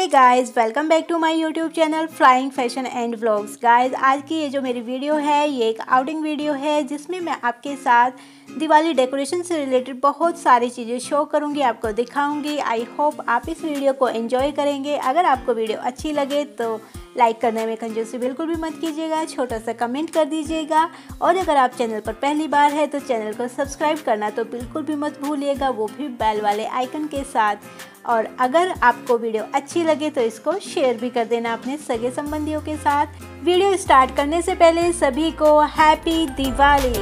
Guys, welcome back to my YouTube channel flying fashion and vlogs. Guys, आज की ये जो मेरी वीडियो है ये एक आउटिंग वीडियो है जिसमें मैं आपके साथ दिवाली डेकोरेशन से रिलेटेड बहुत सारी चीज़ें शो करूंगी, आपको दिखाऊंगी। आई होप आप इस वीडियो को एंजॉय करेंगे। अगर आपको वीडियो अच्छी लगे तो लाइक करने में कंजूसी बिल्कुल भी मत कीजिएगा, छोटा सा कमेंट कर दीजिएगा। और अगर आप चैनल पर पहली बार है तो चैनल को सब्सक्राइब करना तो बिल्कुल भी मत भूलिएगा, वो भी बेल वाले आइकन के साथ। और अगर आपको वीडियो अच्छी लगे तो इसको शेयर भी कर देना अपने सगे संबंधियों के साथ। वीडियो स्टार्ट करने से पहले सभी को हैप्पी दिवाली।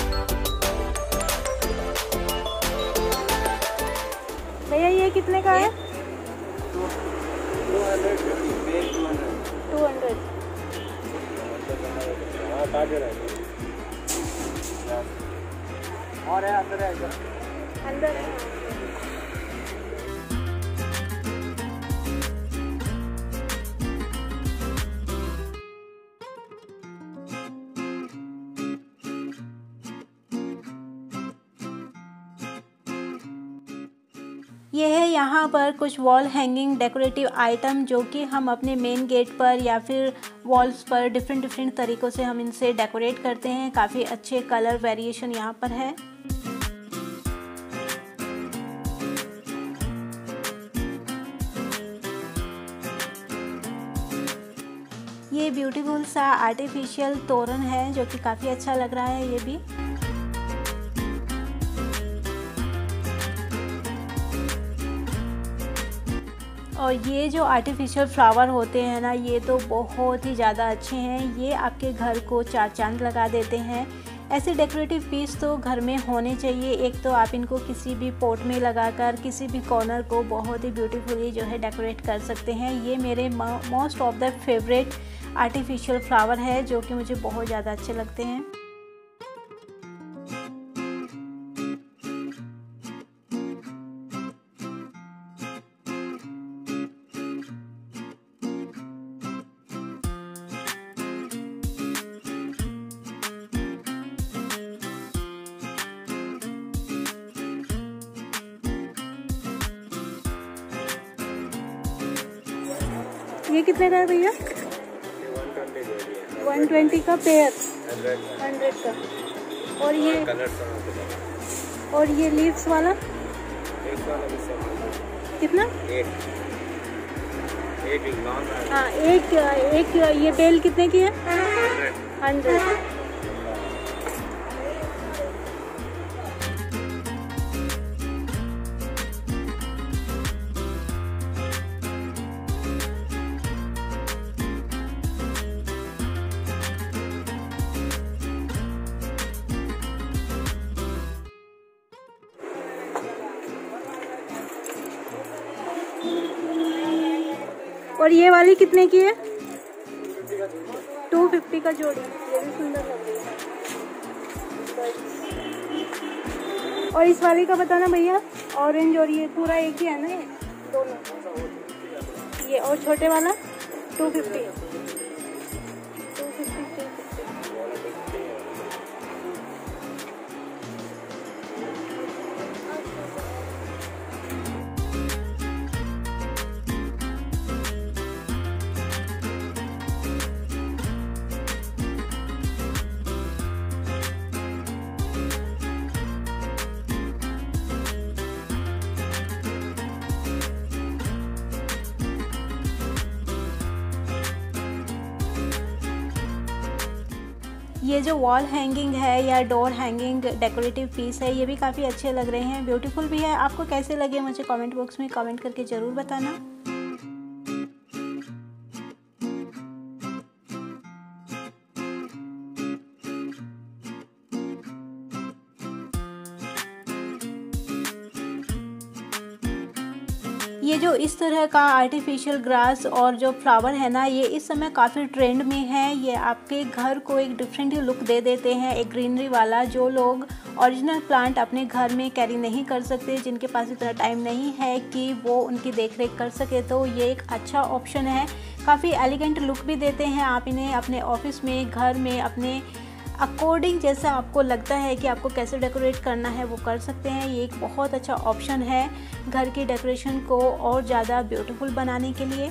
भैया ये कितने का है? 200। और है अंदर है अंदर है। ये है यहाँ पर कुछ वॉल हैंगिंग डेकोरेटिव आइटम जो कि हम अपने मेन गेट पर या फिर वॉल्स पर डिफरेंट तरीक़ों से हम इनसे डेकोरेट करते हैं। काफ़ी अच्छे कलर वेरिएशन यहाँ पर है। ये ब्यूटीफुल सा आर्टिफिशियल तोरण है जो कि काफ़ी अच्छा लग रहा है ये भी। और ये जो आर्टिफिशियल फ्लावर होते हैं ना, ये तो बहुत ही ज़्यादा अच्छे हैं। ये आपके घर को चार चांद लगा देते हैं। ऐसे डेकोरेटिव पीस तो घर में होने चाहिए। एक तो आप इनको किसी भी पॉट में लगाकर किसी भी कॉर्नर को बहुत ही ब्यूटीफुली जो है डेकोरेट कर सकते हैं। ये मेरे most of the favourite artificial flower है जो कि मुझे बहुत ज़्यादा अच्छे लगते हैं। ये कितने का है भैया? 120 का पेयर, 100 का। और ये लीव्स वाला कितना? हाँ, एक ये बेल कितने की है? 100। और ये वाली कितने की है? 250 का जोड़ी। ये भी सुंदर लग रही है। और इस वाली का बताना भैया। ऑरेंज और ये पूरा एक ही है ना, ये दोनों। ये और छोटे वाला 250। ये जो वॉल हैंगिंग है या डोर हैंगिंग डेकोरेटिव पीस है, ये भी काफ़ी अच्छे लग रहे हैं, ब्यूटीफुल भी है। आपको कैसे लगे मुझे कमेंट बॉक्स में कमेंट करके ज़रूर बताना। ये जो इस तरह का आर्टिफिशियल ग्रास और जो फ्लावर है ना, ये इस समय काफ़ी ट्रेंड में है। ये आपके घर को एक डिफरेंट ही लुक दे देते हैं, एक ग्रीनरी वाला। जो लोग ओरिजिनल प्लांट अपने घर में कैरी नहीं कर सकते, जिनके पास इतना टाइम नहीं है कि वो उनकी देखरेख कर सके, तो ये एक अच्छा ऑप्शन है। काफ़ी एलिगेंट लुक भी देते हैं। आप इन्हें अपने ऑफिस में, घर में, अपने अकॉर्डिंग जैसा आपको लगता है कि आपको कैसे डेकोरेट करना है वो कर सकते हैं। ये एक बहुत अच्छा ऑप्शन है घर की डेकोरेशन को और ज़्यादा ब्यूटीफुल बनाने के लिए।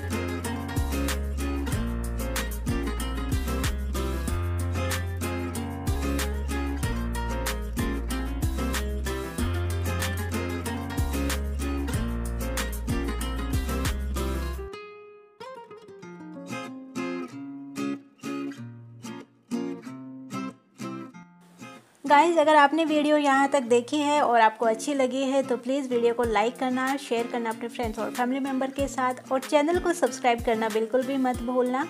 गाइज़, अगर आपने वीडियो यहाँ तक देखी है और आपको अच्छी लगी है तो प्लीज़ वीडियो को लाइक करना, शेयर करना अपने फ्रेंड्स और फैमिली मेम्बर के साथ, और चैनल को सब्सक्राइब करना बिल्कुल भी मत भूलना।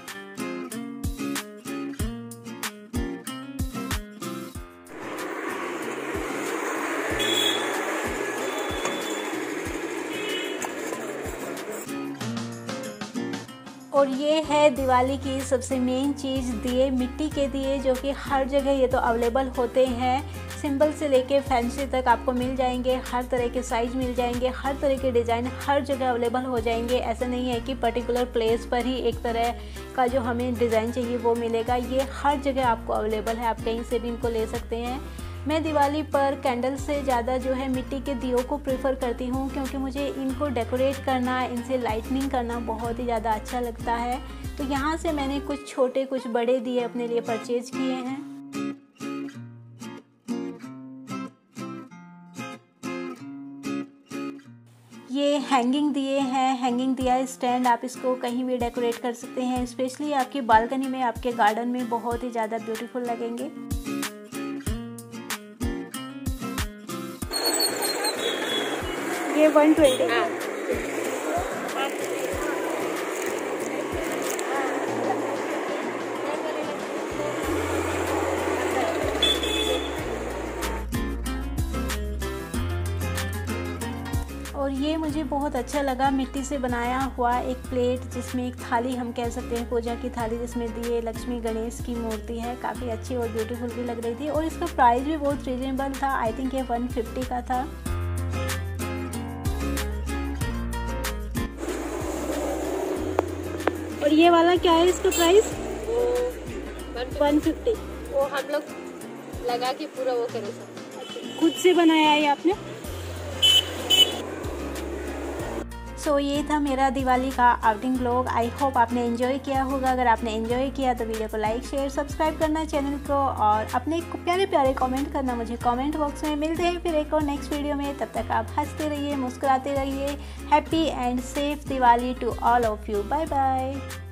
और ये है दिवाली की सबसे मेन चीज़, दिए, मिट्टी के दिए, जो कि हर जगह ये तो अवेलेबल होते हैं। सिंपल से लेके फैंसी तक आपको मिल जाएंगे, हर तरह के साइज़ मिल जाएंगे, हर तरह के डिज़ाइन हर जगह अवेलेबल हो जाएंगे। ऐसा नहीं है कि पर्टिकुलर प्लेस पर ही एक तरह का जो हमें डिज़ाइन चाहिए वो मिलेगा, ये हर जगह आपको अवेलेबल है, आप कहीं से भी इनको ले सकते हैं। मैं दिवाली पर कैंडल से ज़्यादा जो है मिट्टी के दियों को प्रेफर करती हूँ, क्योंकि मुझे इनको डेकोरेट करना, इनसे लाइटनिंग करना बहुत ही ज़्यादा अच्छा लगता है। तो यहाँ से मैंने कुछ छोटे कुछ बड़े दिए अपने लिए परचेज़ किए हैं। ये हैंगिंग दिए हैं, हैंगिंग दिया स्टैंड, आप इसको कहीं भी डेकोरेट कर सकते हैं, स्पेशली आपकी बालकनी में, आपके गार्डन में बहुत ही ज़्यादा ब्यूटीफुल लगेंगे। ये 120 और ये मुझे बहुत अच्छा लगा, मिट्टी से बनाया हुआ एक प्लेट, जिसमें एक थाली हम कह सकते हैं, पूजा की थाली, जिसमें दिए, लक्ष्मी गणेश की मूर्ति है। काफ़ी अच्छी और ब्यूटीफुल भी लग रही थी, और इसका प्राइस भी बहुत रीजनेबल था। आई थिंक ये 150 का था। और ये वाला क्या है इसका प्राइस? वो 150। वो हम लोग लगा के पूरा वो करे सब। खुद से बनाया है आपने? सो ये था मेरा दिवाली का आउटिंग व्लॉग। आई होप आपने एंजॉय किया होगा। अगर आपने एंजॉय किया तो वीडियो को लाइक, शेयर, सब्सक्राइब करना चैनल को, और अपने प्यारे प्यारे कमेंट करना मुझे कमेंट बॉक्स में। मिलते हैं फिर एक और नेक्स्ट वीडियो में। तब तक आप हंसते रहिए, मुस्कुराते रहिए। Happy and safe Diwali to all of you. Bye bye.